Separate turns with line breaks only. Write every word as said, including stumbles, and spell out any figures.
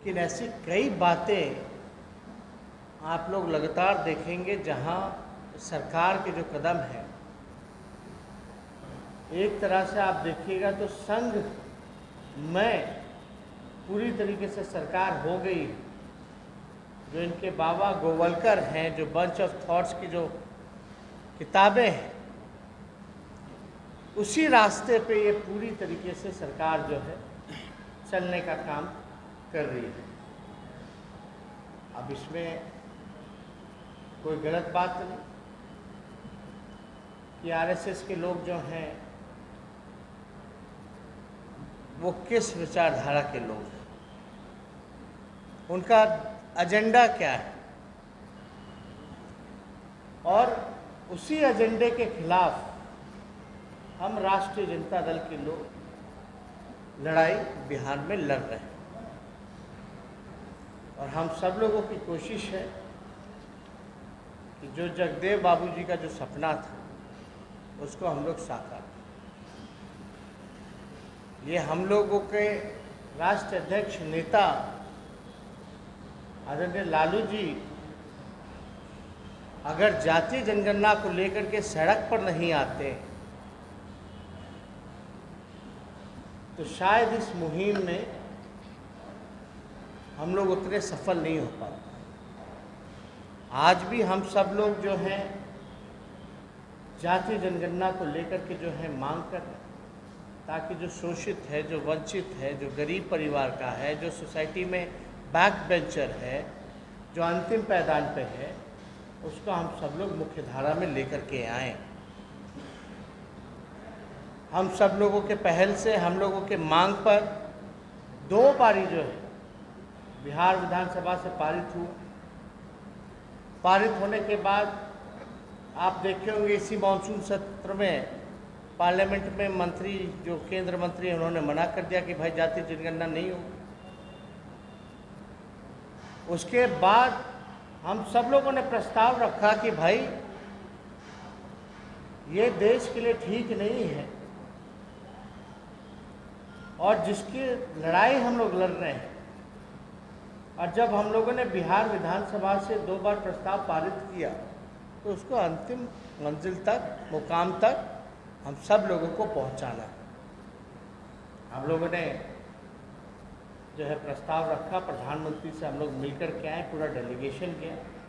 लेकिन ऐसी कई बातें आप लोग लगातार देखेंगे जहां सरकार के जो कदम हैं, एक तरह से आप देखिएगा तो संघ में पूरी तरीके से सरकार हो गई। जो इनके बाबा गोवलकर हैं, जो बंच ऑफ थॉट्स की जो किताबें हैं, उसी रास्ते पे ये पूरी तरीके से सरकार जो है चलने का काम कर रही है। अब इसमें कोई गलत बात नहीं कि आरएसएस के लोग जो हैं वो किस विचारधारा के लोग हैं, उनका एजेंडा क्या है, और उसी एजेंडे के खिलाफ हम राष्ट्रीय जनता दल के लोग लड़ाई बिहार में लड़ रहे हैं। और हम सब लोगों की कोशिश है कि जो जगदेव बाबूजी का जो सपना था उसको हम लोग साकार। ये हम लोगों के राष्ट्रीय अध्यक्ष नेता आदरणीय लालू जी अगर जातीय जनगणना को लेकर के सड़क पर नहीं आते तो शायद इस मुहिम में हम लोग उतने सफल नहीं हो पाते। आज भी हम सब लोग जो हैं जातीय जनगणना को लेकर के जो है मांग कर रहे हैं, ताकि जो शोषित है, जो वंचित है, जो गरीब परिवार का है, जो सोसाइटी में बैक बेंचर है, जो अंतिम पायदान पे है, उसको हम सब लोग मुख्य धारा में लेकर के आएँ। हम सब लोगों के पहल से, हम लोगों के मांग पर दो पारी जो है बिहार विधानसभा से पारित हुआ। पारित होने के बाद आप देखे होंगे इसी मानसून सत्र में पार्लियामेंट में मंत्री, जो केंद्र मंत्री हैं, उन्होंने मना कर दिया कि भाई जातीय जनगणना नहीं हो। उसके बाद हम सब लोगों ने प्रस्ताव रखा कि भाई ये देश के लिए ठीक नहीं है, और जिसकी लड़ाई हम लोग लड़ रहे हैं, और जब हम लोगों ने बिहार विधानसभा से दो बार प्रस्ताव पारित किया तो उसको अंतिम मंजिल तक, मुकाम तक हम सब लोगों को पहुंचाना है। हम लोगों ने जो है प्रस्ताव रखा, प्रधानमंत्री से हम लोग मिलकर के आए, पूरा डेलीगेशन गया।